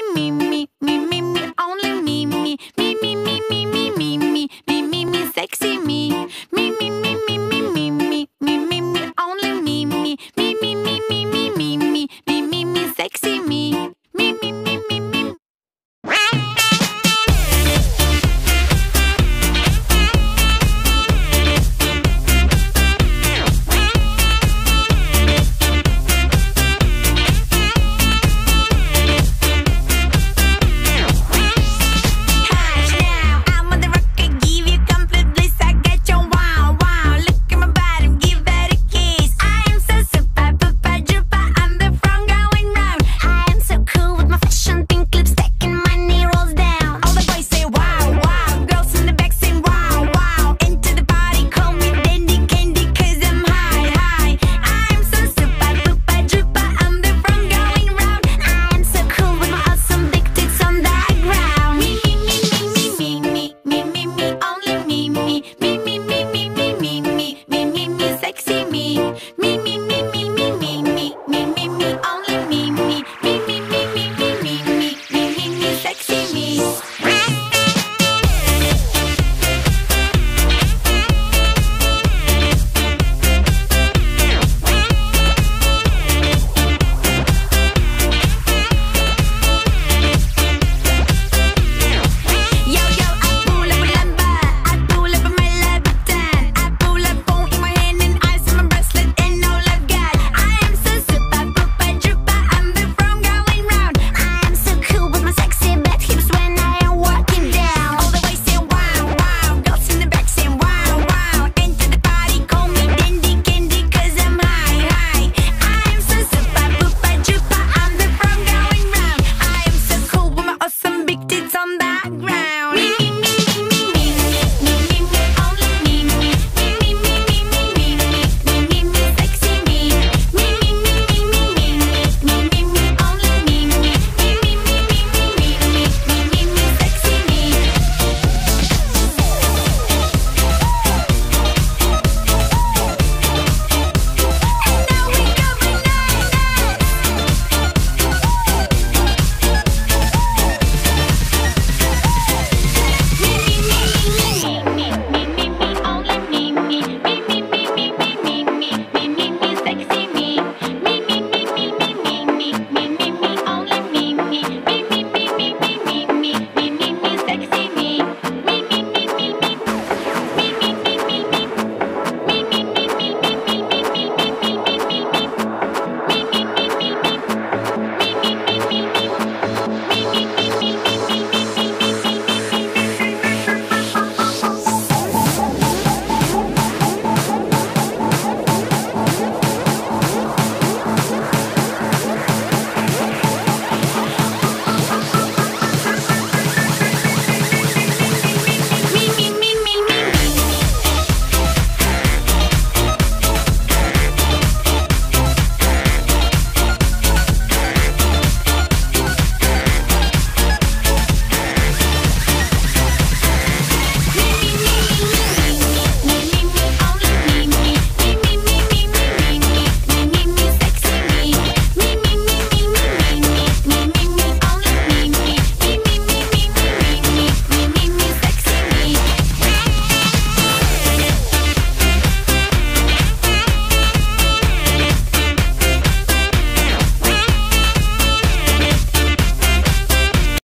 me, me, me, me, me, only me, me, me, me, me, me, me, me, me, me, me, me, sexy me, me, me, me, me, me, me, me, me, me, me, only me, me, me, me, me, me, me, me, me, me, me, me, sexy me.